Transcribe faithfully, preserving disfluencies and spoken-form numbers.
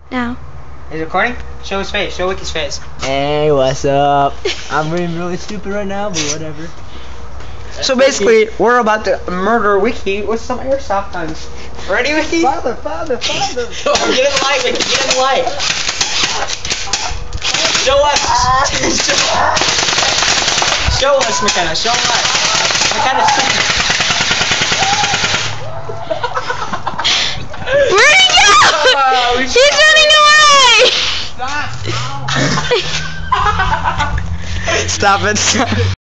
Now. Is it recording? Show his face. Show Wicky's face. Hey, what's up? I'm being really stupid right now, but whatever. So basically, we're about to murder Wiki with some airsoft guns. Ready, Wiki? Father, father, father. Get in the light, Wiki. Get in the light. Show us. Show us, McKenna. Show us. McKenna, Where'd he go? Oh, He's running away! Stop. Stop it. Stop it.